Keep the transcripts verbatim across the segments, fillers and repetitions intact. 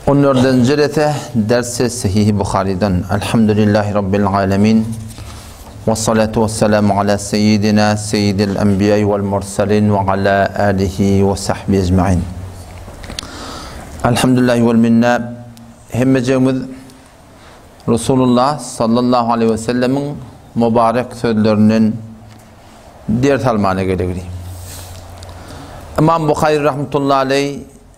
on dördüncü rete dersi Sahih Albuhari'den. Elhamdülillahi Rabbil alemin. Ve salatu ve selamu ala seyyidina seyyidil enbiyayı vel mursalin ve ala alihi ve sahbihi ecma'in. Elhamdülillahi vel minna. Hemmecemiz Resulullah sallallahu aleyhi ve sellemin mübarek sözlerinin diğer talmana gerekli. İmam Bukhari rahmetullahi aleyh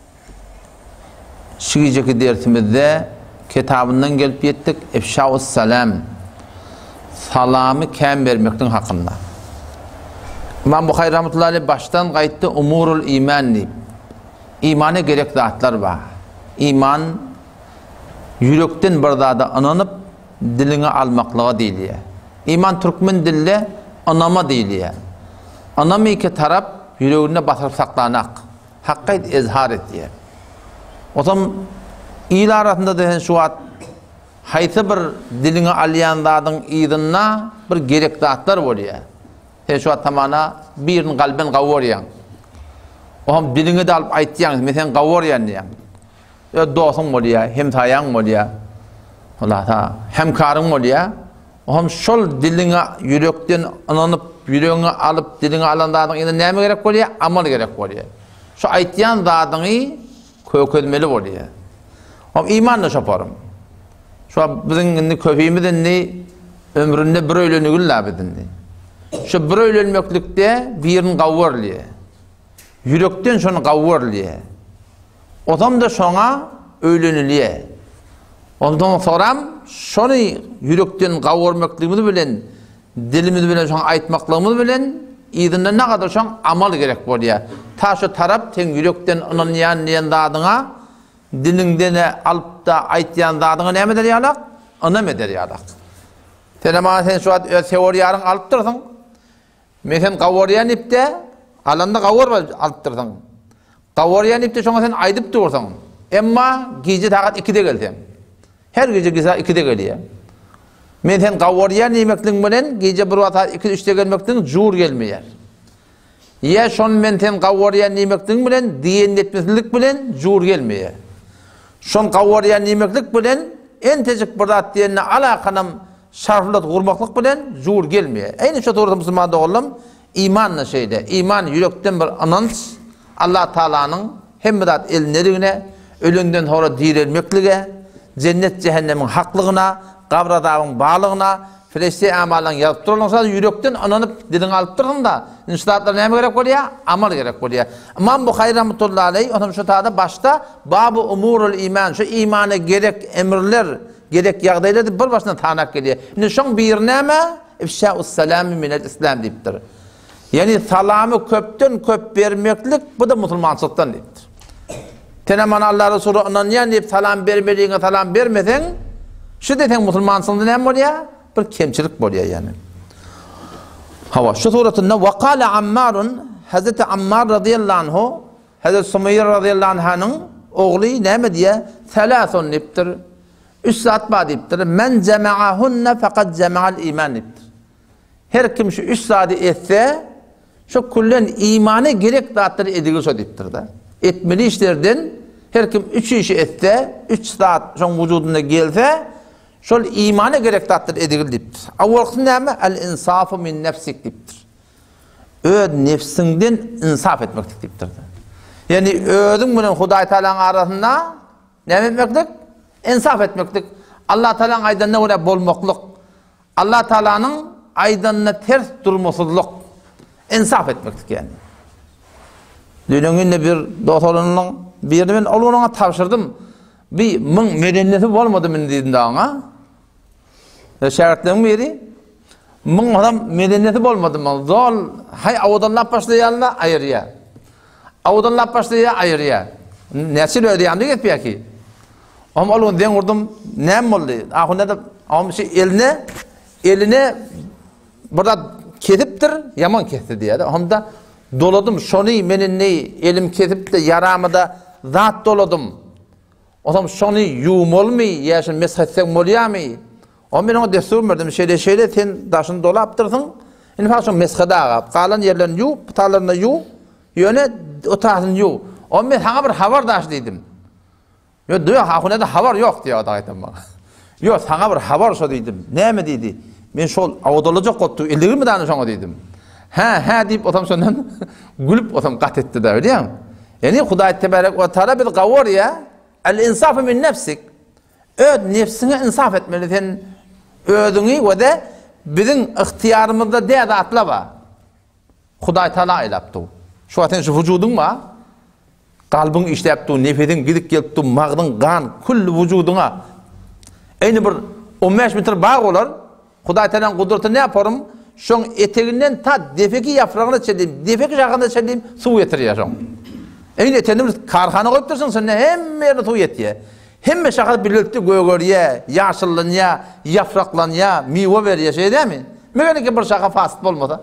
şiiceki dersimizde kitabından gelip yettik ifşa-ı salam, salamı kem vermekten hakkında. İmam Bukhari rahmetullahi aleyh baştan kayıttı umurul iman deyip, imana gerek zatlar var. İman yürekten bir dada ananıp diline almaklığa değil ya. İman Türkmen dille anama değil ya. Anamı iki taraf yüreğine basıp saklanak, hakkı izhar et ya. O zaman iyil arasında desen şu at haytı bir diline alayan dadın idinna bir gerek zatlar oluyor. He şu at tamana birinin kalben kavuryan. O zaman diline de alıp aytyan, mesela kavuryan diyan. Ya dostun oluyor, hem tayan oluyor. Allah ta hem karın oluyor. O zaman şol diline yürekten ananıp yüreğine alıp diline alan dadın idin neyme gerek oluyor? Amal gerek oluyor. Şu aytyan dadını kökülmeli oluyor. Ama imanla şaparım. Şu an bizim köpeğimizin ne ömründe bir öyle nügüller bizinde. Şu bir öyle ölmeklikte birini kavurluyor. Yürekten şunu kavurluyor. O zaman da şuna öğleniliyor. Ondan sonra şunu yürekten kavurmaklığımız bilen, dilimiz bilen şuna aytmaklığımız bilen, İdinde ne kadar şu an amal gerek oluyor. Ta şu taraf ten yürekten anlayan diyen dadına, dilinden alıp da aytyan dadına ne mi der yalak? Ana mı der yalak? Sen ama sen şu an teoriyarın alıp dursun. Mesela kavuryan ipte, alanda kavur alıp dursun. Kavuryan ipte şuna sen aydıp dursun. Ama gece takat ikide geldi. Her gece gece ikide geliyor. Mesela kavuryan yemekliğin bilen gece bir vata iki üçte gelmekten jur gelmeyer. Ya şon menten kavuryan yemekliğin bilen diyen etmesizlik bilen jur gelmeyer. Şon kavuryan yemeklik bilen en tecik bir dat diyenine alakanım şarflat kurmaklık bilen jur gelmeyer. Aynı şu doğrusu Müslüman oğlum imanla şeyde. İman yürekten bir anons Allah Teala'nın hem dat elinlerine ölünden sonra dirilmekliğe cennet cehennemin haklığına kavradağın bağlığına, Filistin amalın yazıp durulursa yürekten ananıp dilini alıp durun da inşaatlar ne gerek oluyor? Amal gerek oluyor. İmam Bukhari rahmetullahi aleyh onun şu taada başta babu umurul iman, şu imana gerek emirler, gerek yağdaylar bir başına tanak geliyor. Şimdi şun bir neme ifşa-ı salam minel İslam deyiptir. Yani salamı köpten köp vermeklik bu da musulmansızlıktan deyiptir. Teneman Allah Resulü ananyan deyip salam vermediğine salam vermeden şu desen musulmansın ne oluyor? Bir kemçilik oluyor yani. Hava şu suratında vakale Ammar'un Hazreti Ammar radıyallahu anhu Hazreti Sümeyye radıyallahu anh'ın oğlu ne diye selasun niptir. Üç saat badiptir. Men cema'ahunne fakat cema'al iman niptir. Her kim şu üç saati etse şu kullen imanı gerek dağıtları edilse diptir da. Etmeli işlerden her kim üç işi etse üç saat şu vücudunda gelse şol imana gerek tatdır edildi diptir. Avvalkı neyme? El-insafı min nefsik diptir. Öz nefsinden insaf etmektik diptir. Yani özün bunun Huday Teala'nın arasında ne etmektik? İnsaf etmektik. Allah Teala'nın aydanına oraya bolmakluk. Allah Teala'nın aydanına ters durmasızlık. İnsaf etmektik yani. Dünyanın bir doktorunun birini ben oğluna tavşırdım. Bir mın medeniyeti olmadı mı dedim daha. Şeritlerin biri mın adam medeniyeti olmadı mı? Zol hay avudanlar başlayanlar ayırıya. Avudanlar başlayan ayırıya. Nesil ödeyemdi gitmiyor ki. Ama oğlum den vurdum nem oldu. Ahunda da ama şey eline eline burada kesiptir yaman kesti diye. Onda doladım şonu menin ne elim kesip de yaramı da zat doladım. O zaman şonu yum olmuyor, yaşın meshetsek oluyor mu? O ben ona destur verdim, şeyle şeyle sen daşını dolaptırsın, infasyon mesheda ağab, kalan yerlerini yu, pıtalarını yu, yöne o tarzını yu. O ben hana bir havar daş dedim. Yo diyor hakune da haber yok diyor da aytam bana. Yo sana bir haber so dedim. Näme dedi? Men şol awdalacak gottu. elli mi tane şoňa dedim. Ha ha deyip otam sondan gülüp otam kat etti da biliyor musun? Yani Hudaý tebarek ve taala bir gawar ya. El insaf min nefsik. Öz nefsine insaf etmeli sen özüňi we de bizim ihtiyarımızda däde atlaba. Hudaý taala aýlapdy. Şu aten şu vücudun ba kalbin işlepdi, nefedin gidip gelipdi, magdyň gan kull vücuduňa. Eýni bir on beş metr bağ olar. Hudaý taalaň gudraty ne yaparım? Şoň eteginden ta defeki yapragyna çelim, defeki ýagynda çelim, suw getirýär şoň. Eýni etendimiz karhana goýup dursaň sen hemme ýerde suw ýetýär. Hemme şahat bilipdi gögörýär, ýaşyllanýar, ýapraklanýar, miwe berýär şeýdemi? Megeniki bir şaha fasit bolmasa.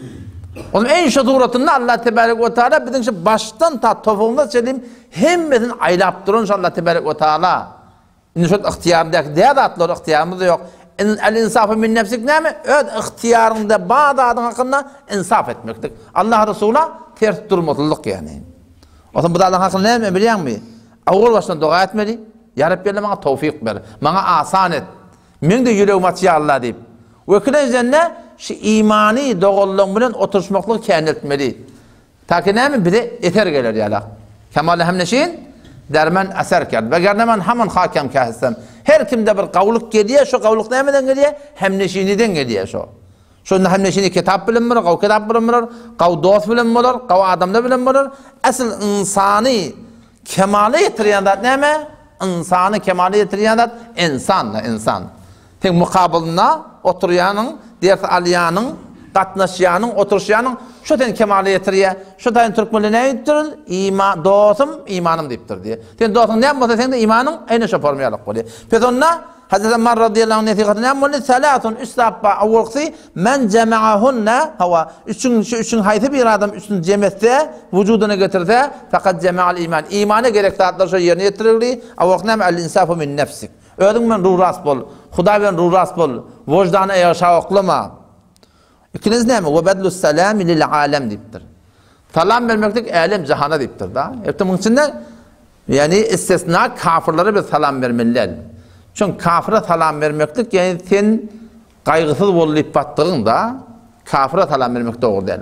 Onun en şuduratında Allah tebarek ve taala bizim şu baştan ta topuğunda çelim hemmedin aylap durun Allah tebarek ve taala. İndi şu ihtiyarındaky däde atlar ihtiyarımız yok. El insafı min nefsik näme? Öz ihtiyarında bazı adam hakkında insaf etmekdik. Allah Resul'a ters durmatlılık yani. O zaman bu da Allah hakkında näme bilýän mi? Awgal baştan dua etmeli. Ya Rabbi bana tawfik ber. Bana asan et. Men de ýüregim açýar Allah diýip. Ve kilejenne şu imani doğruluğun bilen oturuşmaklık kâin etmeli. Ta ki näme bire eter geler ýala. Kemal hemneşin dermen eser kerd. Ve gernemen hemen hakem kahissem. Her kimde bir gawlyk gelýär, şu gawlyk nämeden gelýär? Hemneşiniden gelýär şu. Şonu hemneşini kitap bilen bilir, gaw kitap bilen bilir, gaw dost bilen bilir, gaw adamda bilen bilir. Asl insani kemale ýetirýän zat näme? İnsany kemale ýetirýän zat insan, insan. Tek mukabilna oturýanyň, ders alýanyň, gatnaşýanyň, oturuşýanyň şoten kemale ýetirýär. Şotan türkmenle näýdir? İman, dostum, imanım diýipdir diýe. Sen dostum näme bolsa sen de imanyň eýne şo formaýalyk bolýar. Pedonna Hazreti Ömer radıyallahu anh netiqatına näme salatun üstappa awqsi men jama'ahunna hawa üçün üçün haýsy bir adam üçün cemetse vücudyna getirse fakat jama'al iman. İmana gerek zatlar şo ýerine ýetirildi. Awqnam el insafu min nefsik. Özüň men ruhras bol, Hudaý bilen ruhras bol, wojdana ýaşawaklama. İkiniz näme? Ve bedlus salam lil alem diýipdir. Salam bermeklik alem jahana diýipdir da. Hepde muň içinde yani istisna kafirlere bir salam bermeliler. Çünkü kafire salam vermeklik yani sen gaýgysız bolup batdygyň da kafire salam vermek dogry däl.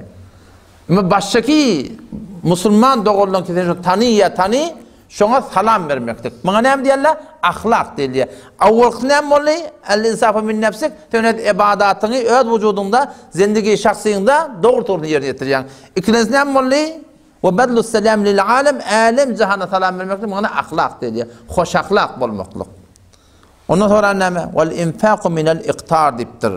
Ama başçaki musulman dogrulan ki sen taniýa tani şoňa salam vermeklik. Maňa näme diýerler? Ahlak diýerler. Awwalky näme bolýar? El-insaf min nefsik. Tönet ibadatyny öz wujudunda, zindigi şahsyňda dogry turny ýerine ýetirýän. İkiňiz näme bolýar? Ve bedlus salam lil alem, alem jahana salam vermeklik maňa ahlak diýerler. Hoş ahlak bolmaklyk. Ondan sonra näme? Wal infaqu minel iqtar diýipdir.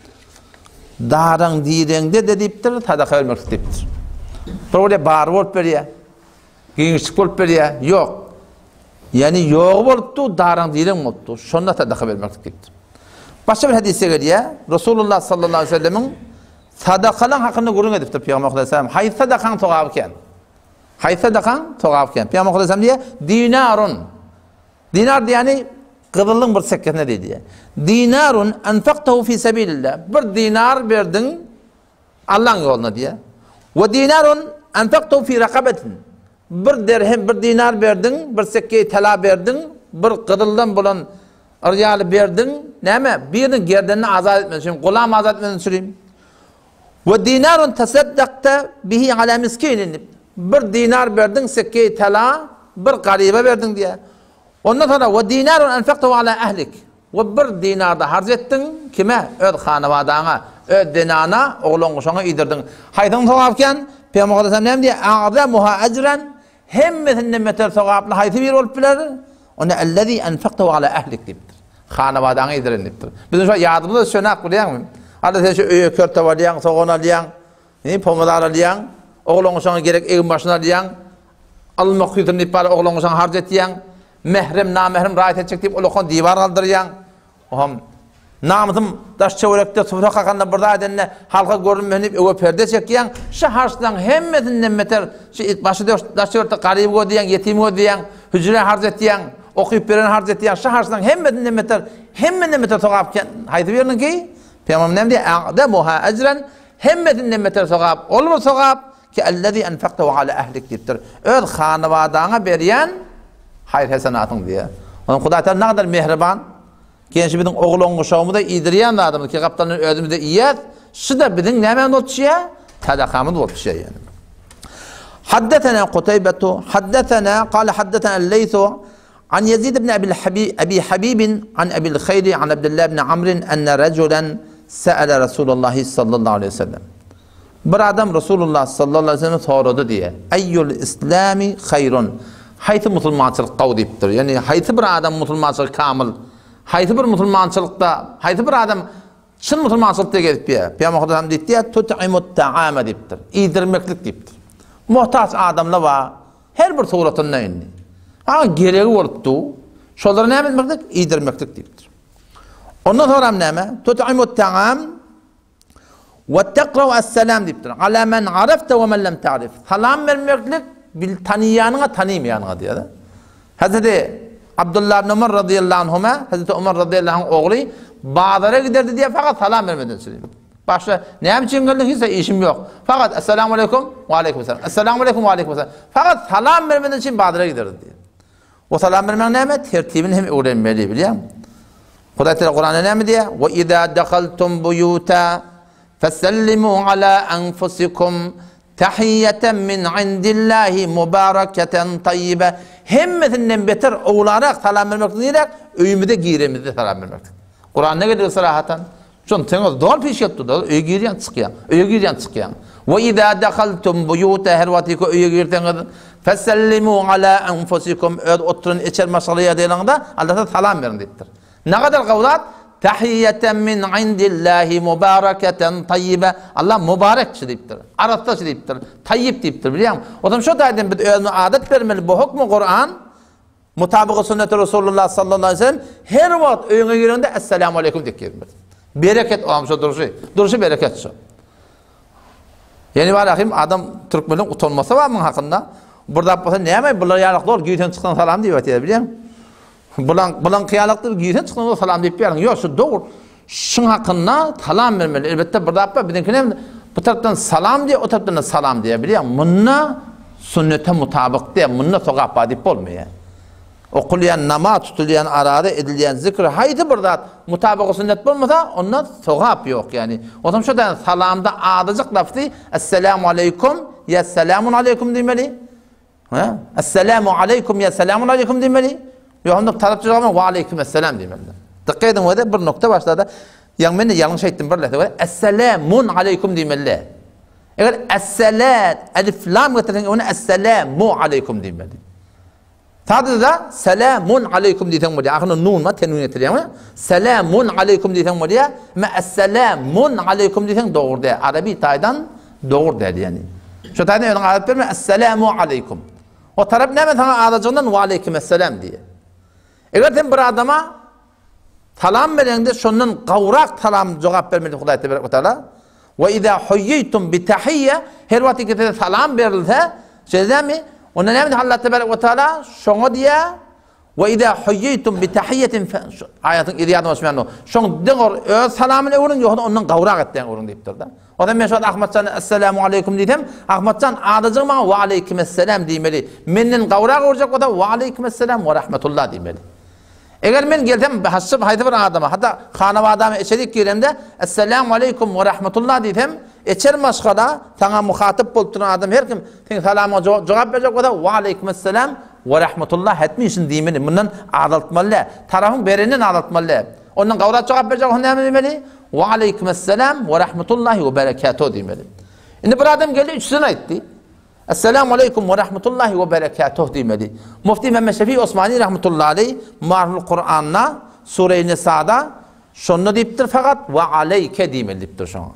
Daraň diýeňde de diýipdir, sadaka vermek diýipdir. Böyle bar bolup berýär. Giňişlik bolup berýär. Ýok. Yani ýok bolupdy, daraň diýeň bolupdy. Şonda sadaka vermek diýipdir. Başga bir hadise gelýär. Resulullah sallallahu aleyhi ve sellemin sadakalan hakkında gurun edipdir Peygamber sallallahu aleyhi ve sellem. Haý sadakaň togap eken. Haý sadakaň togap eken. Peygamber sallallahu aleyhi ve sellem diýär, dinarun. Dinar diýeni Gıdılın bir sekkesine dedi. Dinarun enfaktahu fi sabilillah. Bir dinar verdin Allah'ın yoluna diye. Ve dinarun enfaktahu fi rakabetin. Bir dirhem, bir dinar verdin, bir sekkeyi tala verdin, bir gıdıldan bulan riyali verdin. Neyme? Birinin gerdenini azat etmedin. Şimdi gulam azat etmedin süreyim. Ve dinarun tasaddakta bihi ala miskinin. Bir dinar verdin, sekkeyi tala, bir garibe verdin diye. Ondan sonra ve dinarun enfaktahu ala ehlik. Ve bir dinar da harc ettin kime? Öz hanavadaňa, öz denana, oğlun şoňa ýedirdin. Haýdan sowapken Peygamber sallallahu aleyhi ve sellem diýär, "A'zamuha ecran." Hemmesinden meter sowaply haýsy bir bolup biler? Ona ellezî enfaktahu ala ehlik diýipdir. Hanavadaňa ýedirin diýipdir. Bizim şu ýadymyzda şonak bilýärmi? Hada sen şu öýe körte bolýan, soğan alýan, ne pomidor alýan, oğlun şoňa gerek egin başyna alýan, almak ýetirin diýip oğlun şoňa harc etýän. Mehrem, namehrem rahat edecek deyip olukon divar kaldırıyan. Oham, namızım daş çevirekte sufra kakanda burada edenle halka görünmeyip öve perde çekiyen. Şu harçtan hemmetinden meter, başı daş çevirekte garip go diyen, yetim go diyen, hücre harc etiyen, okuyup veren harc etiyen. Şu harçtan hemmetinden meter, hemmetinden meter sokapken. Haydi birinin ki, Peygamber nem diye, "A'demuha ecren." Hemmetinden meter sokap, olma sokap ki ellezî enfaktahu ala ehlik deyiptir. Öz hanavadaňa berýän hayır hesenatın diye. Onun Hudaý Taala ne kadar mehriban. Gençi bizim oğlun uşağımı da iydiriyen adamı ki kaptanın özümüzde iyiyet. Şu da bizim nemen oluşuya? Tadakamız oluşuya yani. حدثنا قتيبة حدثنا قال حدثنا الليث عن يزيد بن أبي الحبيب أبي حبيب عن أبي الخير عن عبد الله بن عمرو أن رجلا سأل رسول الله صلى الله عليه وسلم. Bir adam Resulullah sallallahu aleyhi ve sellem soradı diye. Eyyul İslami hayrun. Hayti musulmançılık qav deyiptir. Yani hayti bir adam musulmançılık kamil. Hayti bir musulmançılıkta, hayti bir adam çın musulmançılıkta gelip ya. Peygamber Efendimiz deyipti ya tut'imut ta'ama deyiptir. İydirmeklik deyiptir. Muhtaç adamla var. Her bir suratında indi. Ha gereği oldu. Şolları ne etmeklik? İydirmeklik deyiptir. Ondan sonra ne? Tut'imut ta'am ve teqra'u es-selam deyiptir. Ala men arafte ve men lem ta'rif. Salam vermeklik bil tanıyanına tanıymayanına diye de. Hazreti Abdullah ibn Ömer radıyallahu anhuma, Hazreti Ömer radıyallahu anh oğlu bazara giderdi diye fakat salam vermeden söyleyeyim. Başta ne için geldin hiç işim yok. Fakat esselamu aleyküm ve aleykümselam. Esselamu aleyküm ve aleykümselam. Fakat salam vermeden için bazara giderdi diye. O salam vermek ne mi? Tertibini hem öğrenmeli biliyor musun? Hudaý Taala Kur'an'da ne mi diye? Ve izâ dehaltum buyûta fesellimû alâ enfusikum tahiyyeten min indillahi mübareketen tayyibe. Hemmetinden beter oğlarak salam vermek diyerek öyümüde giremizde salam vermek. Kur'an ne geliyor sarahatan? Şun teniz doğal peş yaptı da öye giryan çıkyan. Öye giryan çıkyan. Ve izâ dehaltum buyûta her vakti ki öye girdiniz fesellimû alâ enfusikum oturun içer masalaya deyilanda Allah'a salam verin deyiptir. Ne kadar kavlat? Tahiyyeten min indillahi mübareketen tayyibe. Allah mübarekçi deyiptir. Arattaçı deyiptir. Tayyip deyiptir biliyor musun? O zaman şu daydım bir özünü adet vermeli. Bu hukmu Kur'an mutabık-ı sünnet-i Resulullah sallallahu aleyhi ve sellem her vakit öğüne girende esselamu aleyküm deyip girmez. Bereket olmuş o duruşu. Duruşu bereket şu. Yani var akım adam Türkmen'in utanması var mı hakkında? Burada yapmasa ne yapayım? Bunlar yanıklı olur. Giyten çıkan salam diyor biliyor musun? Bulan bulan kıyalıktır giysen çıkın o salam deyip verin. Yok şu doğru. Şun hakkında salam vermeli. Elbette burada yapma. Bizimkine bu taraftan salam diye o taraftan salam diye biliyor musun? Bununla sünnete mutabık diye. Bununla sokak badip olmuyor. Okulayan namaz tutulayan arada edilen zikri haydi burada mutabık sünnet olmasa ondan sokak yok yani. O zaman şu da salamda adacık lafzı esselamu aleyküm ya selamun aleyküm demeli. Esselamu aleyküm ya selamun aleyküm demeli. Yoğunluk tarafçı olma ve aleykümselam demeli. Dikkat edin o da bir nokta başladı. Yani ben de yanlış ettim bir lafı var. Esselamun aleyküm demeli. Eğer esselat elif lam getirin onu esselamu aleyküm demeli. Tadı da selamun aleyküm diyeten diye. Ahının nun ma tenun getiriyor ama selamun aleyküm diyeten diye. Ama esselamun aleyküm diyeten doğru diye. Arabi taydan doğru der yani. Şu taydan onun adet verme esselamu aleyküm. O taraf ne mi sana adacığından ve aleykümselam diye. Eğer sen bir adama salam verende şunun kavrak salam cevap vermeli Hudaý Taala. Ve izâ huyyîtum bi tahiyye her vakti ki salam verilse şey mi? Ona ne mi Allah Teala şunu diye ve izâ huyyîtum bi tahiyyetin ayatın iriyatı başmıyor. Şunu diyor öz salamını vurun yok onun kavrak etten vurun deyiptir da. O zaman ben şu Ahmetcan esselamu aleyküm dedim. Ahmetcan adacığım ve aleykümselam demeli. Menin kavrak olacak o da ve aleykümselam ve rahmetullah demeli. Eğer ben gelsem hasıp haydi bir adama hatta hanava adamı içerik giremde esselamu aleyküm ve rahmetullah dedim. Eçer maşkala sana muhatip bulturan adam her kim sen salama cevap verecek o da ve aleykümselam ve rahmetullah etmişsin demeli. Bundan adaltmalı. Tarafın berinin adaltmalı. Ondan kavrak cevap verecek o ne demeli? Ve aleykümselam ve rahmetullahi ve berekatuhu demeli. Şimdi bir adam geldi üçsünü etti. Esselamu aleyküm ve rahmetullahi ve berekatuhu demeli. Mufti Mehmet Şefii Osmani rahmetullahi aleyh Marhul Kur'an'na Sure-i Nisa'da şunu deyiptir fakat ve aleyke demeli deyiptir şunu.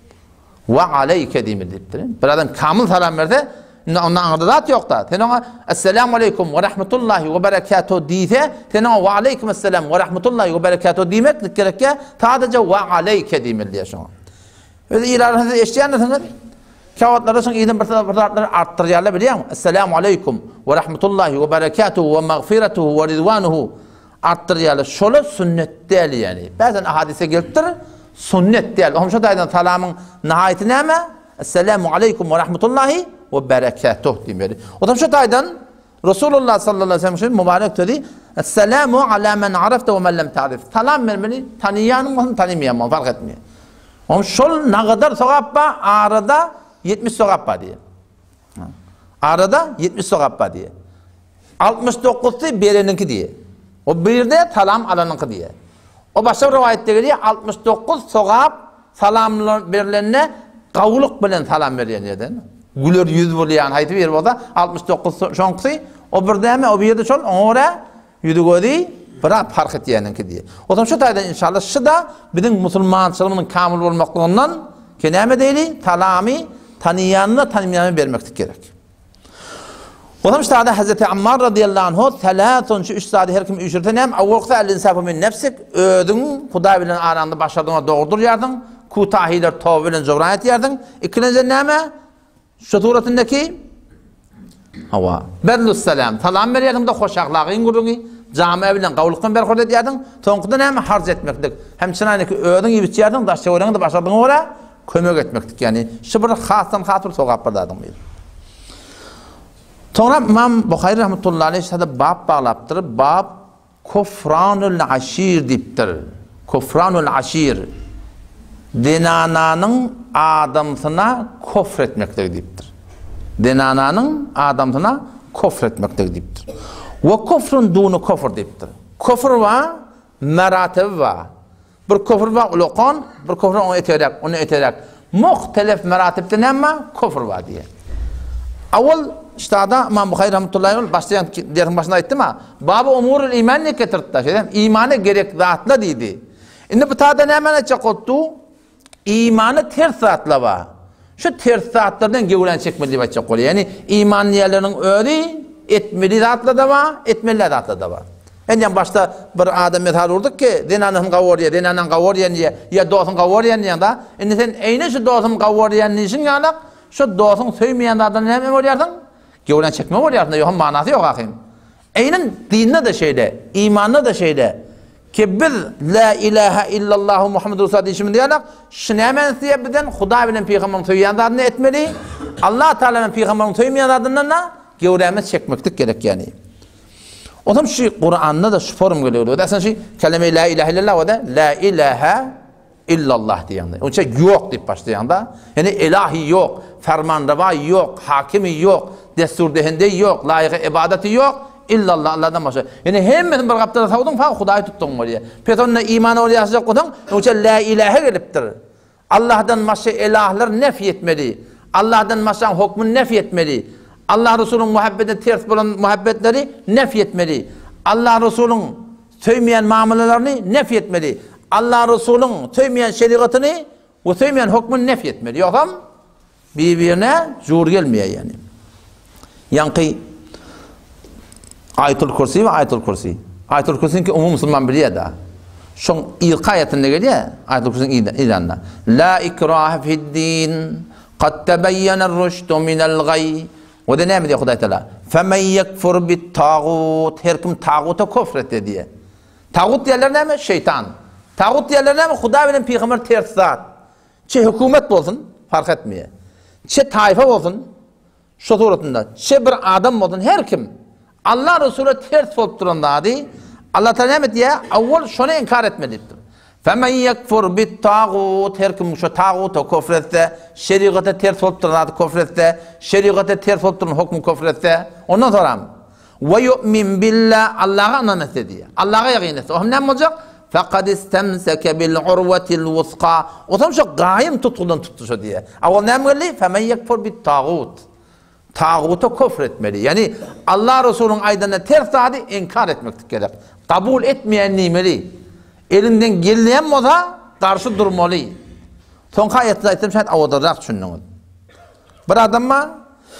Ve aleyke demeli deyiptir. Bir adam kamil salam verdi. Ondan anladat yok da. Sen ona esselamu aleyküm ve rahmetullahi ve berekatuhu deyse sen ona ve aleykümselam ve rahmetullahi ve berekatuhu demek gerek ki sadece ve aleyke demeli diye şunu. Öyle ileride eşleyenler kağıtları son iyiden bir tarafları arttırıyorlar biliyor musun? Esselamu aleyküm ve rahmetullahi ve berekatuhu ve mağfiratuhu ve ridvanuhu arttırıyorlar. Şöyle sünnet değil yani. Bazen hadise geliptir sünnet değil. Onun şu daydan salamın nihayeti ne? Esselamu aleyküm ve rahmetullahi ve berekatuhu demeli. O da şu daydan Resulullah sallallahu aleyhi ve sellem mübarek dedi. Esselamu ala men arafte ve men lem ta'rif. Salam vermeli, tanıyanın olsun, tanımayan fark etmiyor. Onun şol ne kadar sokap var? Arada yetmiş sokap var diye. Arada yetmiş sokap var diye. altmış dokuz'u bereninki diye. O bir de salam alanınki diye. O başka rivayette geliyor altmış dokuz sokap salam verilenine kavuluk bilen salam veriyor neden? Güler yüz bulayan haydi bir boda altmış dokuz şonksı o bir de mi o bir de şol ona yüzü gödi bırak fark ettiğinki diye. O zaman şu tayda inşallah şu da bizim musulman sılımının kamil olmaklığından keneme değil talami tanıyanına tanımayanı vermektik gerek. O zaman işte Hazreti Ammar radıyallahu anhu thalathun şu üç saati her kim üçürten hem avvakta el insafu min nefsik ödün Huda bilen aranda başladığına doğrudur yardın kutahiler tavı bilen zobrayet yardın ikinci neme şu suratındaki hava berlus selam salam ver yardım da hoş ahlakın gurduğunu cami bilen kavuluktan ber kodet yardın tonkudan hem harc etmektik hem sınayındaki ödün gibi yardın da şevren de başladığına oraya kömek etmektik yani şu bir hastan hatır sokak bardadım bir. Sonra İmam Bukhari rahmetullahi aleyhi sada bab bağlaptır. Bab kufranul aşir diptir. Kufranul aşir. Denananın adamsına kofretmektir diptir. Denananın adamsına kofretmektir diptir. Ve kufrun dunu kufr diptir. Kufr var, meratib var. Bir kufr var ulukan, bir kufr onu eterek, onu eterek. Muhtelif meratibden ama kufr var diye. Avval işte da İmam Bukhari rahmetullahi aleyhi başlayan dersin başında aytdım ha. Babı umurul iman ne getirdi? Şey imana gerek zatlar dedi. Indi bu tada ne mana çakottu? İmanı ters zatla var. Şu ters zatlardan gevren çekmeli başça kolu. Yani imaniyelerin öğri etmeli zatla da var, etmeli zatla da var. Yani başta bir adam methal vurduk ki denanın kavoriye, denanın kavoriye niye ya dosun kavoriye niye da. Indi sen eyni şu dosun kavoriye niçin yanak? Şu dosun söymeyenlerden ne mi oluyorsun? Gevren çekme oluyorsun da yok manası yok akıyım. Eynin dinine de şeyde, imanına da şeyde ki biz la ilahe illallah Muhammed Resulullah dişimin diyanak şunu hemen siyebiden Huda bilen Peygamber'in söyleyenlerden etmeli. Allah Teala'nın Peygamber'in söyleyenlerden ne? Gevrenimiz çekmektik gerek yani. O zaman şu Kur'an'da da şu form geliyor. O da aslında şey kelime la ilahe illallah o da la ilahe illallah diyen de. Onun için yok deyip başlayan da. Yani ilahi yok, fermanrava yok, hakimi yok, destur dehinde yok, layık ibadeti yok. İllallah Allah'dan başka. Yani hem bir kaptara savudun fa Hudayı tuttun oraya. Petonla imanı oraya asacak kodun. Onun için la ilahe geliptir. Allah'tan başka ilahlar nefy etmeli. Allah'tan başka hükmün nefy etmeli. Allah Resulü'nün muhabbeti ters olan muhabbetleri nefy etmeli. Allah Resulü'nün söylemeyen muamelelerini nefy etmeli. Allah Resulü'nün söylemeyen şeriatını ve söylemeyen hükmünü nefy etmeli. Yoksa birbirine zor gelmiyor yani. Yankı Ayatul Kursi ve Ayatul Kursi. Ayatul Kursi'nin ki umum Müslüman biliyor da. Şun ilk ayetinde geliyor Ayatul Kursi'nin ilanına. La ikrahe fiddin kad tebeyyener rüştü minel gay. O da ne mi diyor Huday Teala? Femen yekfur bit tağut. Her kim tağuta kofret diye. Tağut diyorlar ne mi? Şeytan. Tağut diyorlar ne mi? Huda bilen Peygamber ters zat. Çe hükümet olsun fark etmiyor. Çe taife olsun şu suratında. Çe bir adam olsun her kim. Allah Resulü ters olup duranda adi. Allah Teala ne diye? Avval şunu inkar etmelidir. Femen yekfur bit tağut. Her kim şu tağuta kofretse, şeriata ters olup duranda kofretse, şeriata ters olup duranda hükmü kofretse. Ondan sonra ve yu'min billah Allah'a inanet diye. Allah'a yakin etse. O ne olacak? Fakat istemseke bil urvetil vuska. O zaman şu gayim tutuldan tuttu şu diye. Avval ne emreli? Femen yekfur bit tağut. Tağuta küfür etmeli. Yani Allah Resulü'nün aydınına ters adi inkar etmektir gerek. Kabul etmeyen nimeli. Elinden geliyen olsa karşı durmalı. Son ayette ayettim şayet avadarak düşünün. Bir adamma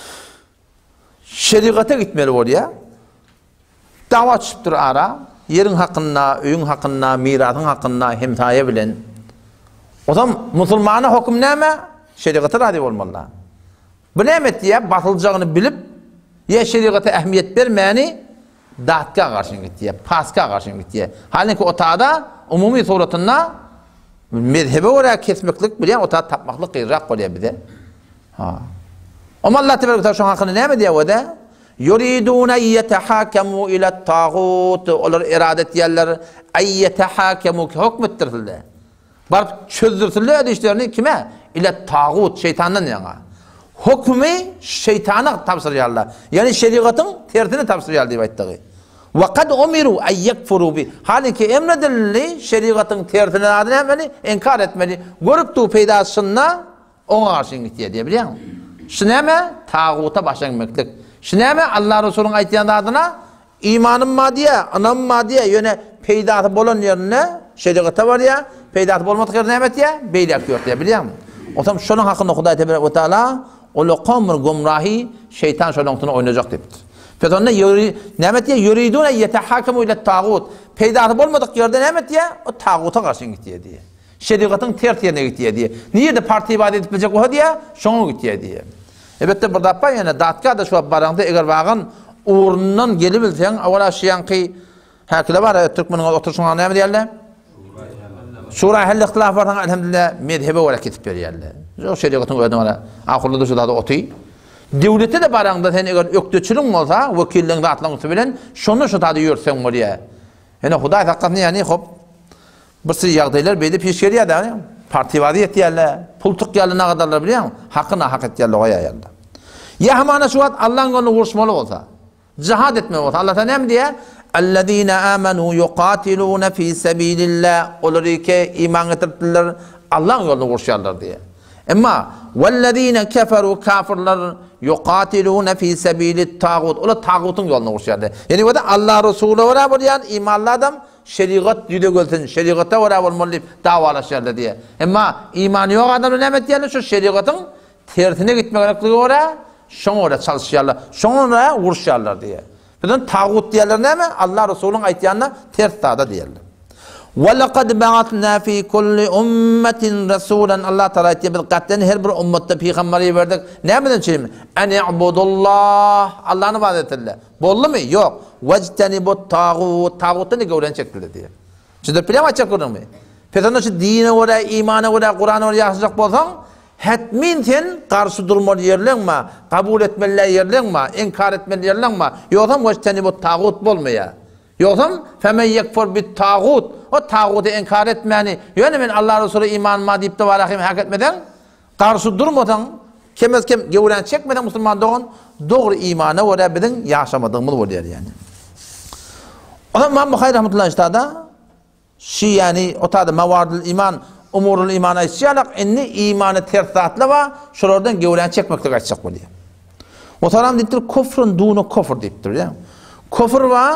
şeriata gitmeli oraya. Dava çıktır ara. Yerin hakkında, öyün hakkında, miratın hakkında hemtaya bilen. O zaman Müslümana hüküm ne mi? Şeriata radip olmalı. Bu nemet diye batılacağını bilip ya şeriata ehemmiyet vermeyeni dağıtka karşın gitti ya, paska karşın gitti ya. Halbuki o tağda umumi suratında mezhebe oraya kesmeklik bilen o tağda tapmaklık kıyrak oluyor bir de. Ha. Ama Allah Teala şu hakkını ne mi diye o da? yuriduna yetehakemu ila tağut. Olar iradet yerler ay yetehakemu hükmettirdiler. Barıp çözdürtüldü işlerini kime? İle tağut, şeytandan yana. Hükmü şeytana tapsırıyorlar. Yani şeriatın tertini tapsırıyorlar diye ayttığı. Ve kad umiru ay yekfuru bi. Halbuki emredildi şeriatın tertini adını emeli, inkar etmeli. Görüp tu peydasına ona karşı gitti diye biliyor musun? Şuneme tağuta başlanmaklık. Şuneme Allah Resulü'nün ayttığı adına imanım madiye, anam madiye yöne peydatı bolan yerine şeriata var ya, peydatı bolmadık yerine emet ya, beyle akıyor diye biliyor musun? O zaman şunun hakkında Huday Tebarek ve Teala o kavmin gumrahi şeytan şunun hakkında oynayacak dedi. Fetonda yuri nemet ya yuridune yetehakemu ile tağut. Peydatı bolmadık yerden emet ya o tağuta karşı gitti diye. Şeriatın ters yerine gitti diye. Niye de parti ibadet edilecek o diye şunu gitti diye. Evet de burada yapar yani datka da şu barangda eğer bağın uğrundan gelebilsen avvala şiyankı hakile var ya Türkmen'in oturuşuna ne diyorlar? Sura hal ihtilaf var elhamdülillah mezhebe olarak ketip berýärler. O şeriatın öýüne bara ahirde şu da oty. Devlete de barangda sen eger ökdöçülüň bolsa, wekilliň zatlaryny bilen şonu şu taýda ýörseň bolýar. Ene Hudaý hakykatny ýani hop bir sürü ýagdaýlar beýle peş gelýär da, partiwady etýärler, pul tykýarlar gadarlar bilýän, hakyna hak etýärler goýýarlar. Ya hamana şu wagt Allah'ın ýoluna uruşmaly bolsa, jihad etmek bolsa, Allah näme diýär? اَلَّذ۪ينَ آمَنُوا يُقَاتِلُونَ ف۪ي سَب۪يلِ اللّٰهِ Olur ki iman getirdiler, Allah'ın yolunu vuruşarlar diye. Ama وَالَّذ۪ينَ كَفَرُوا Kafirler يُقَاتِلُونَ ف۪ي سَب۪يلِ التَّاغُوتِ Ola tağutun yolunu vuruşarlar. Yani o da Allah Resulü vara bulayan imanlı adam şeriat yüde gölsün, şeriata vara bulmalı davalaşarlar diye. Ama imanı yok adamın ne diyorlar? Şu şeriatın tersine gitmek gerektiği vara, şunu oraya çalışıyorlar, şunu oraya vuruşarlar diye. Bunun tağut diyorlar ne mi? Allah Resulü'nün aytyanına ters dağda diyorlar. وَلَقَدْ بَعَثْنَا ف۪ي كُلِّ اُمَّةٍ رَسُولًا Allah Teala aytya biz katlen her bir ümmette peygamberi verdik. Ne mi dedim? En i'budullah Allah'ın ibadet ettiler. Bollu mu? Yok. وَاجْتَنِبُ tağut tağuttan ne gören çektiler diye. Şimdi plan açacak olur mu? Peki şu dine oraya, imana oraya, Kur'an'a oraya yaşayacak bolsan hetmin sen karşı durmalı yerlenme, kabul etmeli yerlenme, inkar etmeli yerlenme. Yoksa وَاجْتَنِبُ tağut bolmaya. Yoksa femen yekfur bit tağut. O tağutu inkar etmeni. Yani men Allah Resulü imanıma deyip de varahim hak etmeden karşı durmadan kemez kem gevren çekmeden musulman doğan doğru imana oraya beden yaşamadığımız oluyor yani. O zaman İmam Bukhari rahmetullahi iştada şi yani o tadı mevardul iman umurul imana isyanak inni imanı tersatla ve şuradan gevren çekmekte kaçacak oluyor. O taram deyiptir kufrun dunu kufr deyiptir ya. Kufr var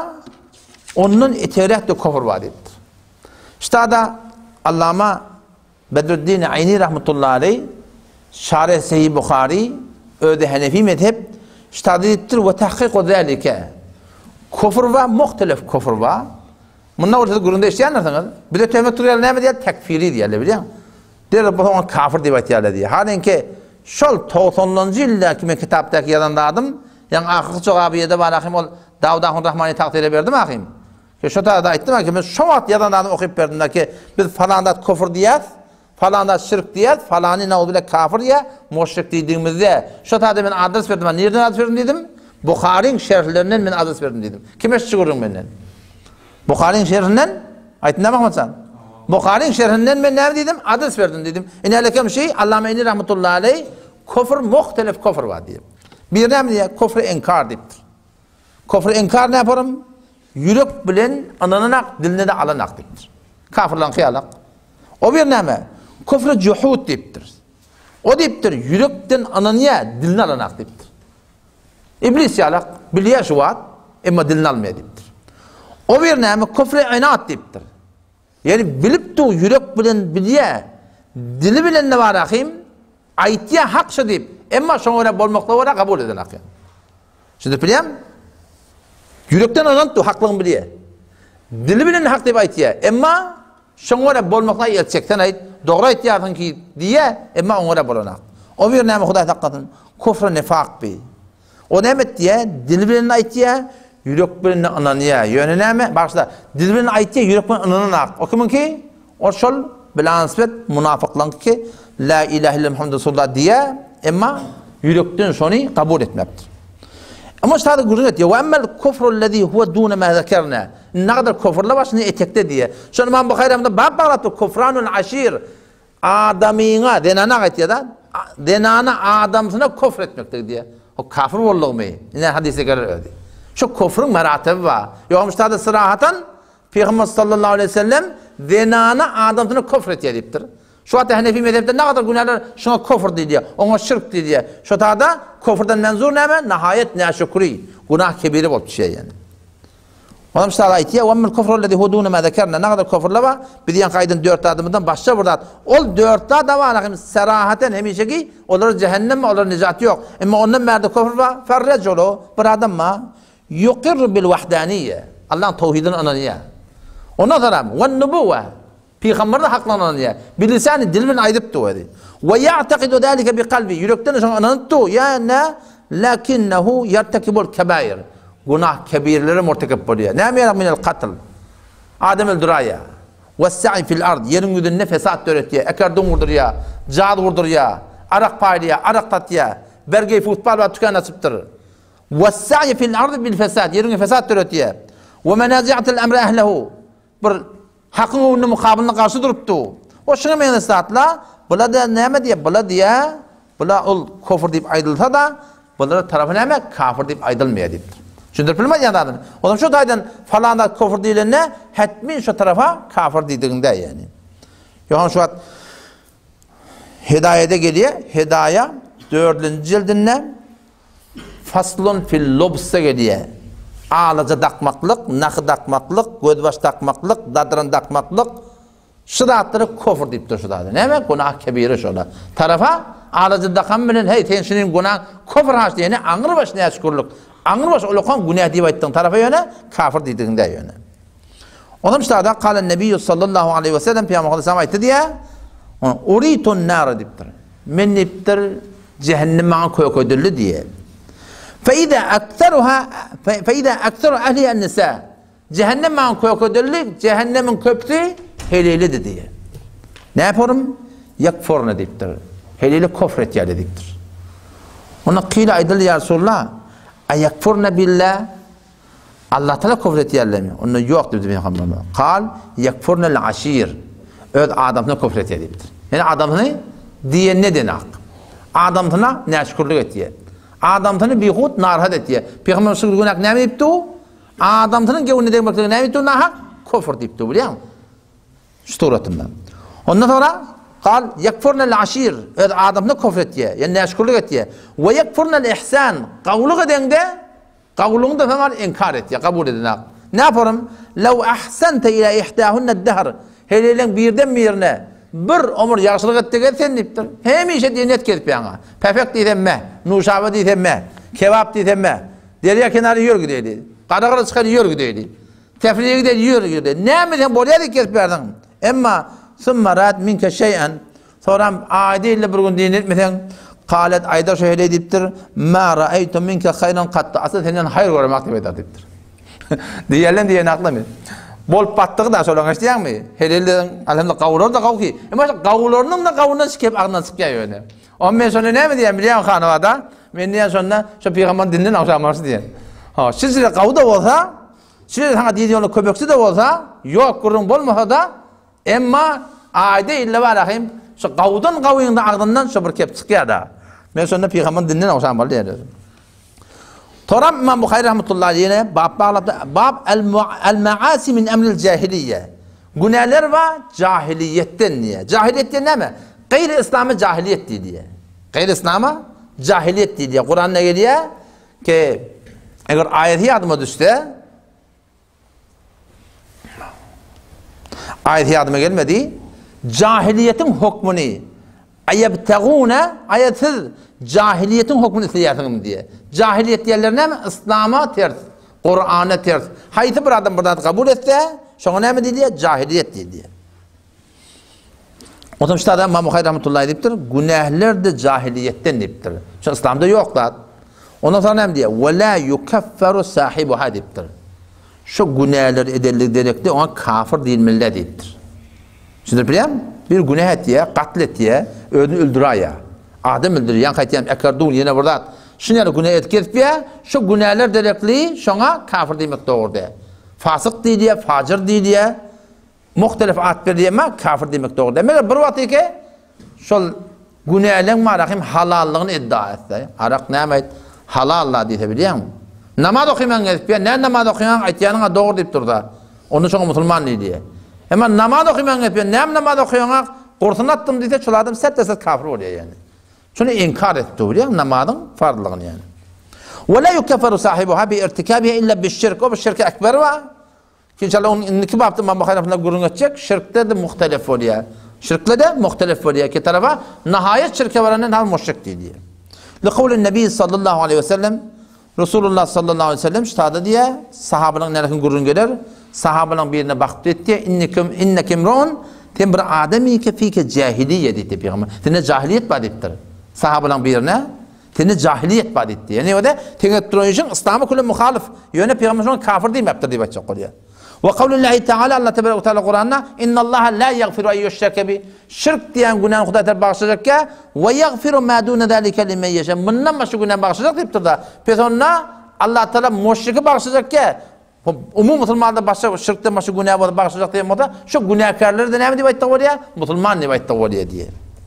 onun eterek de kufr var deyiptir. İşte da Allama Bedruddin Ayni rahmetullahi aleyh Şarih Sahih Buhari öde Hanefi mezhep işte deyiptir ve tahkiku zalike kufr var muhtelif kufr var. Bunlar ortada gurunda işleyenler bir de tövbe tutuyorlar ne mi diye tekfiri diyorlar biliyor musun? Diyorlar bu zaman kafir diye aytıyorlar diye. Halbuki şol doksanıncı yılda kimi kitaptaki yazan da adım yani ahir çok abiyede var ahim ol Davud Ahun Rahman'ı takdire verdim ahim. Ki şu da aytdım ki ben şu vaxt yazan da adım okuyup verdim ki biz falandat kufr diyez, falandat şirk diyez, falanı ne oldu bile kafir diye, müşrik dediğimizde şu da ben adres verdim. Ben nereden adres verdim dedim? Bukhari'nin şerhlerinden ben adres verdim dedim. Kime çıkıyorum benden? Bukhari'nin şerhinden aytın ne bakmasan? Bukhari'nin şerhinden ben ne dedim? Adres verdim dedim. İnelekem şey Allame Ayni rahmetullahi aleyh kufr muhtelif kufr var diye. Bir ne diye kufr inkar deyiptir. Kufr inkar ne yaparım? Yürek bilen ananak diline de alanak deyiptir. Kafirlan kıyalak. O bir ne mi? Kufr cuhud deyiptir. O deyiptir yürekten ananya diline alanak deyiptir. İblis yalak biliyor şu vaat ama diline almaya deyiptir. O bir ne mi? Kufr inat deyiptir. Yani bilip de yürek bilen biliyor dili bilen ne var akıyım aytiya hak şu deyip ama sonra bolmakla var kabul eden akıyım. Şimdi bileyim yürekten anant da haklığını biliyor. Dili bilen hak deyip aytiya ama sonra bolmakla yetecekten ait doğru aytiyatın ki diye ama ona bolanak. O bir ne mi Huday hakkatın kufr nifak bi. O ne diye dili bilen aytiya yürek bilen ananya yönüne mi? Başta dil bilen aytiya yürek bilen ananak. O kimin ki? O şol bilen nispet münafıklan ki la ilahe illallah Muhammed Resulullah diye ama yürekten sonu kabul etmektir. Ama işte adı gürün etiyor. Ve emmel kufrullezî huve dûne mâ zekerna. Ne kadar kufrla başını etekte diye. Şunu İmam Bukhari'mde bab bağlattı. Kufranul aşir. Adamına, denana etiyor da. Denana adamsına kufr etmektir diye. O kafir oldu mu? Yine hadise gelir öyle. Şu kufrun meratibi var. Yokmuş tadı sırahatan Peygamber sallallahu aleyhi ve sellem denana adamsına kufr etiyor deyiptir. Şu hatta Hanefi mezhebinde ne kadar günahlar şuna kufr diye, ona şirk diye. Şu taada kufrdan menzur ne mi? Nihayet ne şükri. Günah kebiri bol bir şey yani. Adam işte Allah itiye. وَمَّ الْكُفْرُ الَّذِي هُدُونَ مَا ذَكَرْنَا. Ne kadar kufrla var? Bir diyen kaydın dört adımından başça burada. O dört da var. Serahaten hemişe ki olur cehennem mi olur nicat yok. Ama onun merde kufr var. فَالرَّجُلُ bir adam mı? يُقِرُّ بِالْوَحْدَانِيَّ. Allah'ın tevhidini ananıya. Ondan sonra وَالنُّبُوَّ. Peygamber'de haklanan bilirsani dilmin aydıp tu dedi. Ve ya'taqidu zalika bi kalbi. Yürekten sonra anantu ya ne lakinnehu yertekibul kebair. Günah kebirleri mertekep oluyor. Ne merak minel katl. Adam öldürüyor. Ve sa'i fil ard. Yerin yüzünde fesat öğretiyor. Ekerdun vurduruyor. Cad vurduruyor. Arak paylıyor. Arak tatıyor. Bergeyi futbol ve tüken nasiptir. Ve sa'i fil ard bil fesat. Yerin fesat öğretiyor. Ve menazi'atil emre ehlehu. Bir hakkın onun mukabiline karşı duruptu. O şunu meydan istatla, bula da neyme diye, bula diye, bula ol kufr deyip aydılsa da, bula tarafı neyme, kafir deyip aydılmaya deyiptir. Şimdi bilmez yani adam. O zaman şu taydan falan da kufr deyilene, hetmin şu tarafa kafir deydiğinde yani. Yohan şu an Hidayete geliyor, Hidaya dördüncü cildinle faslun fil lobsa geliyor. Ağlaca takmaklık, nakı takmaklık, gözbaş takmaklık, dadran takmaklık, şıdatları kufur deyiptir şıdatı. Ne demek? Günah kebiri şöyle. Tarafa ağlaca takan bilin, hey tenşinin günah kufur haç diyene, anır baş neye şükürlük. Anır baş olukan günah deyip ayttın tarafa yöne, kafir deydiğinde yöne. Onun şıdatı, kâlen nebiyyü sallallahu aleyhi ve sellem, Peygamber Aleyhisselam ayttı diye, uritun nârı deyiptir. Men deyiptir, cehennem'e koy koydurlu diye. فإذا أكثرها فإذا أكثر أهلها النساء cehennem man koykodullik cehennemin köptü heleli diye. Ne yaparım? Yakfurna deyiptir. Heleli kofret ya dediktir. Ona kıyla aydıl ya Resulullah. Ayakfurna billah. Allah Teala kofret yerlemi. Onu yok dedi Peygamber. Kal yakfurna al-aşir. Öz adamına kofret ya deyiptir. Yani adamını diye ne denak? Adamına neşkurluk etiye. Adamtını bihut narhat etiye. Peygamber sığır günak ne yaptı? Adamtının gevni demek ne yaptı? Nahak kufr deyipti biliyor musun? Şu suratından. Ondan sonra kal yakfurna al-aşir. Adamtını kufr etiye. Yani neşkurluk etiye. Ve yakfurna al-ihsan. Kavluk edende kavluğunu da falan inkar etiye. Kabul edinak. Ne yaparım? Lev ahsante ila ihdahunna dehr. Helelen birden birine bir ömür yaşlılık ettiğe sen deyiptir. Hemişe diyenet kedip yana. Pefek deysem me, nuşava deysem me, kebap deysem me, derya kenarı yiyor gideydi. Kadakırı çıkar yiyor gideydi. Tefriye gideydi yiyor gideydi. Ne mi sen buraya da kesip verdin? Emma sımma rahat minke şeyen. Sonra aidiyle bir gün diyenet misen kalet ayda şöyle deyiptir. Ma ra'aytu minke hayran kattı. Aslında senden hayır görmek deyiptir. Diyelim diyen aklı mı? Bol pattığı da söylemek isteyen mi? Helilden alhamdülillah kavulur da kavu ki. Ama kavulurunun da kavundan sikip ağından sıkıyor öyle. Ondan sonra ne mi diyen biliyor musun hanımada? Ben diyen sonra şu Peygamber dininden akşamlarsı diyen. Ha, siz de kavu da olsa, siz de sana dediğin köpöksü de olsa, yok kurun bolmasa da, ama ayda illa var ahim, şu kavudan kavuyun da ağından şu bir kep sıkıyor da. Ben sonra Peygamber dininden akşamlarsı diyen. Sorap İmam Bukhari rahmetullahi aleyhine bab bağladı. Bab el-maasi min emril cahiliye. Günahlar var cahiliyetten niye? Cahiliyetten ne mi? Gayri İslam'a cahiliyet diye. Gayri İslam'a cahiliyet diye. Kur'an'da geliyor ki eğer ayeti yadıma düşse ayeti yadıma gelmedi. Cahiliyetin hükmünü ayebtegûne ayetsiz cahiliyetin hükmünü isteyatın diye. Cahiliyet yerlerine mi? İslam'a ters, Kur'an'a ters. Hayti bir adam buradan kabul etse, şuna ne mi diye? Cahiliyet diye. O zaman işte adam İmam Bukhari rahmetullahi deyiptir, günahlar da cahiliyetten deyiptir. Şu İslam'da yok da. Ondan sonra ne mi diye? وَلَا يُكَفَّرُ صَاحِبُهَا deyiptir. Şu günahlar ederlik dedikte ona kafir değilmeliler deyiptir. Şimdi biliyor musun? Bir günah et diye, katlet diye, öldürüyor ya. Adam öldürüyor, yan kayıtıyam, ekardun yine burada. şunyary günä etketipýär, şu günäler derekli şoňa kafir diýmek dogry. Fasyk diýdiýär, fajir diýdiýär, muhtelif at berdiýär, kafir diýmek dogry. Demek bir wagt eke şol günäleň marahim halallygyny iddia etse, arak näme halalla diýse bilýärmi? Namaz okuyan etip, ne namaz okuyan aytýanyňa dogry diýip durda. Onu şoň musulman diýdi. Ama namaz okuyan etip, ne namaz okuyan Kur'an attım diýse, şol adam sert-sert kafir bolýar yani. Şunu inkar etdi bilýär, namazyň farlygyny yani. Ve la yukaffaru sahibuha bi irtikabiha illa bi'ş-şirk. O bu şirk ekber wa. İnşallah onun iki babda man bakarafına gurun etjek, şirkde de muhtelif bolýar. Şirkle de muhtelif bolýar. Ki tarafa nihayet şirke baranen hal müşrik diýdi. Li kavlin Nebi sallallahu aleyhi ve sellem Resulullah sallallahu aleyhi ve sellem ştada diye sahabaların nereden gurun gelir? Sahabaların birine bakıp etti. İnnekum innekum run tem bir ademi ki fike cahiliye dedi peygamber. Tene cahiliyet bad ettir. Sahabaların birine tene cahiliyet bad etti. Yani o da tene troyjun İslam'a kullu muhalif. Yöne peygamberin kafir diýmepdir diýip açyk bolýar. Ve kavlullahi Teala Allah tebaraka ve teala Kur'an'da innallaha la yaghfiru en yushraka bi. Şirk diyen günahı Huda Teala bağışlayacak ya ve yaghfiru ma dun zalika limen yasha. Bundan başka günah bağışlayacak deyipdir da. Peygamber Allah Teala müşriki bağışlayacak ya. Umum musulmanda başka şirkten başka günah bağışlayacak diyen moda şu günahkarları da näme diýip aýtdy bolýar? Musulman diýip aýtdy bolýar diye.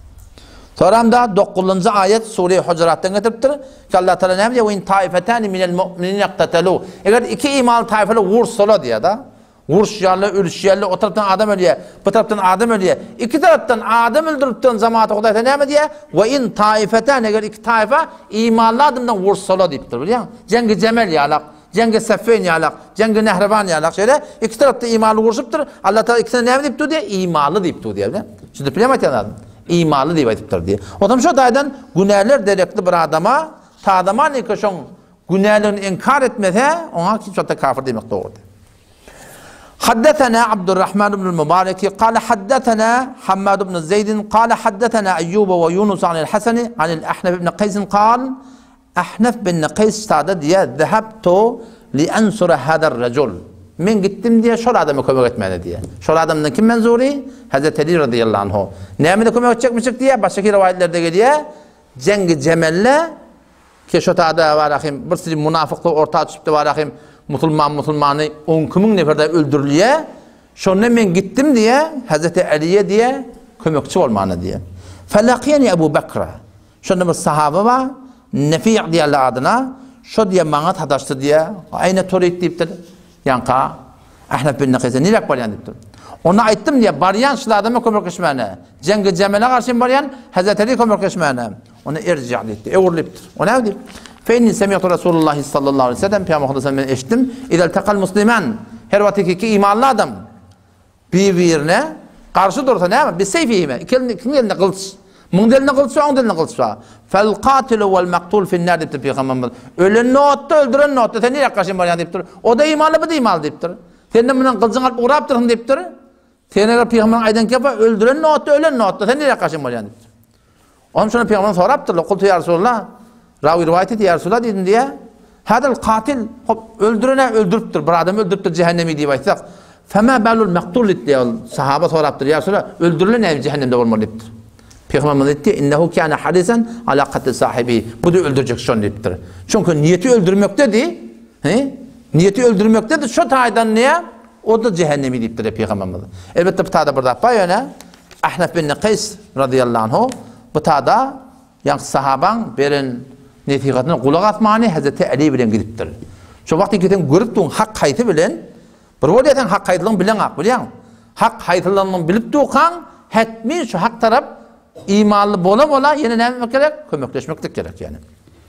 Soramda dokuzuncu ayet Sure Hucurat'tan getiripdir. Ki Allah Teala näme diýär? "Ve in taifetani minel mu'minina iqtatalu." Eger iki iman tayfalar wurşsalar diýär da. Vuruş yerli, ölüş yerli, o taraftan adam ölüyor, bu taraftan adam ölüyor. İki taraftan adam öldürüpten zamanı Hudaýda näme diýär? Ve in taifeten eger iki taifa imanlı adamdan vursalar diýipdir, bilýär miň? Cengi Cemel ýalak, cengi Seffeyn ýalak, cengi Nehrevan ýalak şeýle iki tarafta imanlı vuruşupdyr. Allah Taala ikisine näme diýipdi diýär? İmanlı diýipdi diýär, bilýär? Şunu bilemedi adam. İmanlı diýip aýtypdyr diýär. Odam şu daýdan günäler derekli bir adama, ta adama ne şoň günälerini inkar etmese, ona kim şota kafir demek dogry. حدثنا عبد الرحمن بن المبارك قال حدثنا حماد بن زيد قال حدثنا أيوب ويونس عن الحسن عن الأحنف بن قيس قال أحنف بن قيس تعدد يا ذهبت لأنصر هذا الرجل من gittim diye şol adamı kömek etmeli diye. Şol adamdan kim menzuri? Hazreti Ali radıyallahu anhu. Neyme de kömek edecekmişik diye başka rivayetlerde geliyor. Cengi Cemel'le ki şu tada var rahim bir sürü münafıklık ortaya çıktı var rahim. Musulman musulmanı on kimin neferde öldürülüye şondan men gittim diye Hazreti Ali'ye diye kömekçi olmanı diye. Felaqiyani Ebu Bekra. Şonda bir sahaba var. Nefi' diye adına şu diye bana tadaştı diye aynı torit deyipdir. Yanka Ahnaf bin Qays nilek baryan deyipdir. Ona aytdım diye baryan şu adama kömekleşmene. Cengi Cemel'e karşı baryan Hazreti Ali kömekleşmene. Ona irci' deyipdir. Eğurliptir. Ona ne deyip? Feyni semiyatu Resulullah sallallahu aleyhi ve sellem Peygamber sallallahu eşittim. İdel takal musliman her vakit ki imanlı adam birbirine karşı dursa ne mi? Bir seyfihime. Kim eline kılıç. Mın eline kılıç var, on eline kılıç var. Fel katilu vel maktul finnâr deyiptir Peygamber. Ölen notta, öldüren notta. Sen niye karşın var ya deyiptir. O da imanlı, bu da imanlı deyiptir. Sen de bunun kılıcını alıp uğraptırın deyiptir. Sen eğer Peygamber'in aydan kepa öldüren notta, ölen notta. Sen niye karşın var ya deyiptir. Onun sonra Peygamber'in soraptır. Kultu ya Resulullah. Ravi rivayet etti ya Resulullah dedim diye. Hadal katil hop öldürene öldürüptür. Bir adam öldürüptür cehennemi diye aytsak. Fema balul maktul diye sahaba soraptır ya Resulullah. Öldürülen ev cehennemde olmalı deyiptir. Peygamber etti innehu kana hadisan ala qatl sahibi. Bu da öldürecek şon deyiptir. Çünkü niyeti öldürmek dedi. He? Niyeti öldürmek dedi. Şu taydan niye? O da cehennemi deyiptir Peygamber. Elbette bu tada burada bayana Ahnaf bin Qays radıyallahu anhu bu tada yani sahaban berin netiqatına kulak atmani Hazreti Ali bilen gidipdir. Şu vakti giden görüp hak hayti bilen bir bolýatan hak haytylığını bilen ak bilýän. Hak haytylığını bilip duqan hetmi şu hak tarap imanlı bola bola yine näme gerek? Kömekleşmek gerek yani.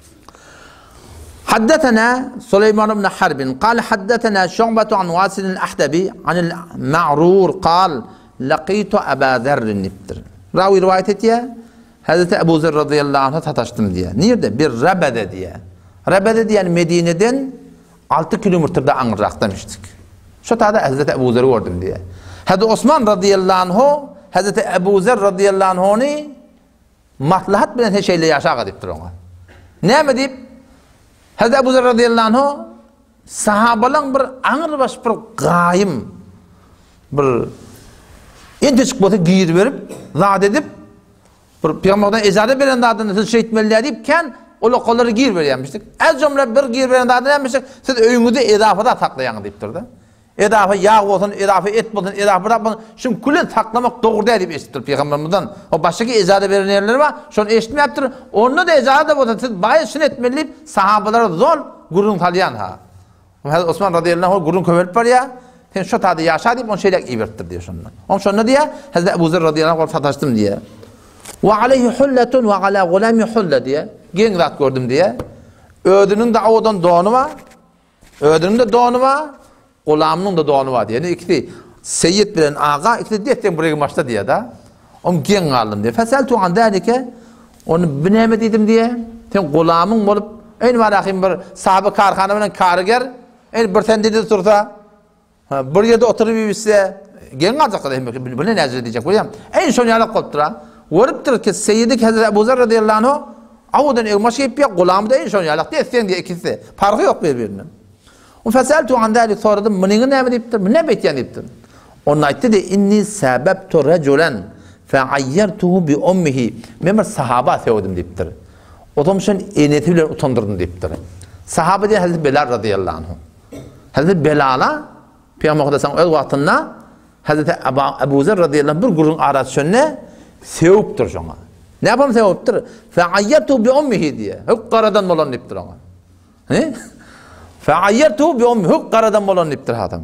Haddetena Süleyman ibn Harb قال حدثنا شعبة عن واصل الأحدبي عن المعرور قال لقيت أبا ذر niptir. Rawi rivayet etiyor. Hazreti Ebu Zer radıyallahu anh'a tataştım diye. Nerede? Bir Rabe'de diye. Rabe'de diye yani Medine'den altı kilometrede anırrak demiştik. Şu tada Hazreti Ebu Zer'i gördüm diye. Hazreti Osman radıyallahu anh'u Hazreti Ebu Zer radıyallahu anh'u maslahat bilen Şeyle yaşağa deyiptir ona. Ne mi deyip? Hazreti Ebu Zer radıyallahu anh'u sahabalan bir anır baş bir gayim bir ente çıkbota giyir verip zat edip Peygamberden icazet beren adını siz şehit etmeliler deyipken ola kolları gir berýänmişdik. Az jomla bir gir beren adam demişdik. Siz öýüňizde edafada taklaýan diýipdir da. Edafa yağ bolsun, edafa et bolsun, edafa bolsun. Şunu kulen taklamak dogry diýip eşitdir Peýgamberimizden. O başgaky ejada beren ýerler bar, şonu eşitmeýärdir. Onu da ejada bolsa siz baý sünnet mellip sahabalara zor gurun salýan ha. Hazrat Osman radıyallahu anh gurun kömelip bar ya. Sen şu tadı yaşa diýip onu şeýlek ibertdir diýär şondan. On şonu diýär, Hazrat Ebu Zer radıyallahu anh sataşdym diýär. Ve aleyhi hulletun ve ala gulami hulle diye. Gen zat gördüm diye. Ödünün de odan doğunu var. Ödünün de doğunu var. Gulamının da doğunu var diye. Yani ikisi seyyid bilen ağa, ikisi detten buraya başta diye da. Onu gen aldım diye. Feseltu an dalike. Onu binemediydim diye. Sen gulamın olup en var akim bir sahabe karxana bilen kariger. En bir tendide tursa. Bir yerde oturup ise gen alacak da bu ne nazar edecek koyam. En son yalak koptura. Warıptır ki Seyyidik Hazreti Ebu Zer radıyallahu anh avudan egmaş yiyip ya gulamı da en son yalak diye sen diye ikisi. Farkı yok birbirinin. O feseltu an dalik soradım. Mınını ne mi deyiptir? Ne beytiyen deyiptir? Onun ayette de inni sebebtu reculen feayyertuhu bi ummihi. Memur sahaba sevdim deyiptir. O zaman şun eniyeti bile utandırdım deyiptir. Sahaba diye Hazreti Belal radıyallahu anh. Hazreti Belal'a Peygamber Kudası'nın öz vaktinde Hazreti Ebu Zer radıyallahu anh bir gurun arasyonuna sevuptur şuna. Ne yapalım sevuptur? Feayyertuhu bi ummihi diye. Hük karadan bolan deyiptir ona. He? Feayyertuhu bi ummihi. Hük karadan bolan deyiptir adam.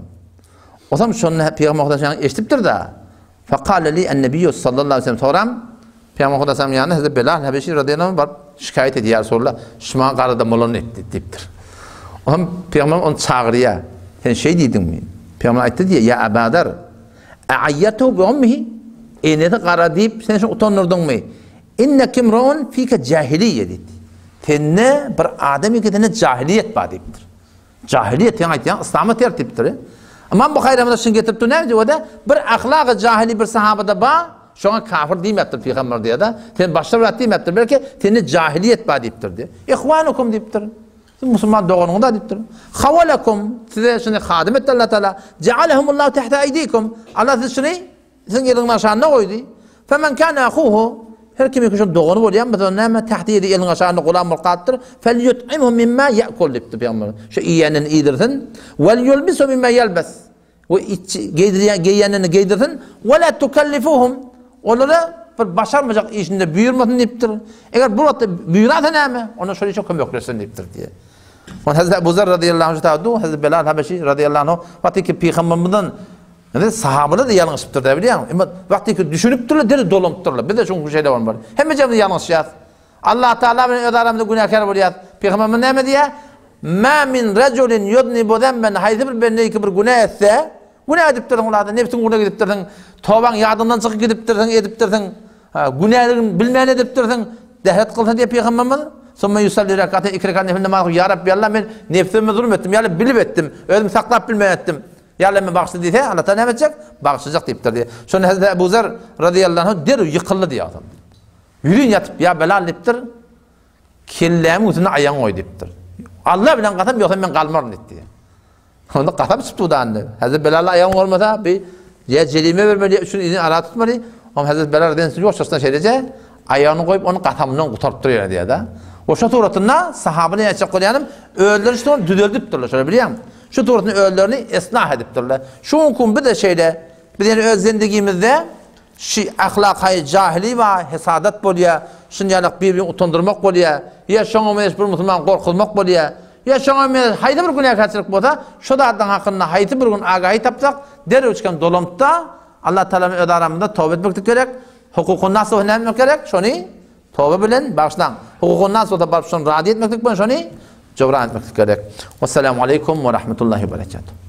O zaman şunu Peygamber Kudası'nın eşitiptir da. Fekale li ennebiyyü sallallahu aleyhi ve sellem soram. Peygamber Kudası'nın yanına Hazreti Belal Habeşi radıyallahu anh var. Şikayet ediyor sorular. Şuma karadan bolan deyiptir. O zaman Peygamber onu çağırıyor. Sen şey dedin mi? Peygamber ayette diye ya Ebadar. Eayyertuhu bi ummihi. Eniyeti kara deyip sen şunu utanırdın mı? İnneke imra'un fike cahiliye dedi. Tenne bir adam ikidine cahiliyet var deyiptir. Cahiliyet yani ayet yani İslam'a tertiptir. Ama bu hayramda şunu getirip ne diyor o da bir ahlakı cahili bir sahabada ba şuna kafir diyemektir Peygamber diye da ten başlar diyemektir belki tenne cahiliyet var deyiptir diye. İhvanukum deyiptir. Musulman doğanında deyiptir. Havalakum size şunu hadim etti Allah Teala. Cealehumullahu tahta aydikum. Allah size şunu sizin elinin aşağına koydu. Femen kana ahuhu her kim ikişin doğunu bolyan bizon näme tahtiye elinin aşağına gulam mulqattır. Felyut'imhu mimma ya'kul dipti Peygamber. Şu iyanen idirsin vel yulbisu mimma yelbas. Ve giydiren giyenini giydirsin ve la tukallifuhum. Onlara bir başarmayacak işinde buyurmasın diptir. Eğer burada buyurata näme ona şöyle çok kömeklesin diptir diye. Ve Hazreti Ebu Zer radıyallahu anh ta'du Hazreti Belal Habeşi radıyallahu anh vatiki Peygamberimizden yani sahabeler de yanlışıptır da biliyor musun? Vakti ki düşünüp durlar, deri dolup durlar. Bir de çünkü şeyler var. Hem cevabı yanlış yaz. Allah Teala benim ödaramda günahkar oluyor. Peygamberimiz ne mi diye? Ma min raculin yudnibu zemben haydi bir benneyi ki bir günah etse günah edip durdun ularda. Nefsin günah edip durdun. Tövben yadından çıkıp gidip durdun, edip durdun. Günahların bilmeyen edip durdun. Dehret kılsın diye Peygamberimiz. Sonra yusalli rekatı iki rekat nefilde mağdur. Ya Rabbi Allah ben nefsimi zulüm ettim. Ya bilip ettim. Özüm saklap bilmeyen ettim. Yallah bağışlı diye Allah Teala ne edecek? Bağışlayacak deyiptir diye. Sonra Hazreti Ebu Zer radıyallahu anh deru yıkıldı diye adam. Yürüyün yatıp ya Belal deyiptir. Kelleğimin üzerine ayağını koy deyiptir. Allah bilen katam yoksa ben kalmarım deyiptir. Onda katam çıktı da anne. Hazreti Belal'la ayağını olmasa bir ya celime vermeli, şunu izin ara tutmalı. Ama Hazreti Belal densin yok şaştan şeylece ayağını koyup onu katamından kurtarıp duruyor diye de. O şu turatında sahabını yaşayacak koyanım öldürün işte onu düdüldüp durlar. Şöyle biliyor musun? Şu turatın öldürünü esnah edip durlar. Şu hukum bir de şeyde bir de öz zindegimizde şi ahlakayı cahili ve hesadat boluyor. Şunyalık birbirini utandırmak boluyor. Ya şuna meş bir musulman korkulmak boluyor. Ya şuna meş haydi bir günah kaçırık bolsa şu da addan hakkında haydi bir gün agahi tapsak der uçkan dolamda Allah Teala'nın öd aramında tövbe etmek gerek. Hukukun nasıl önemli gerek? Şunu tövbe bilen başlan. Hukukun nasıl da barışın radi etmek gerek. Şunu cevran etmek gerek. Vesselamu aleyküm ve rahmetullahi ve berekatuhu.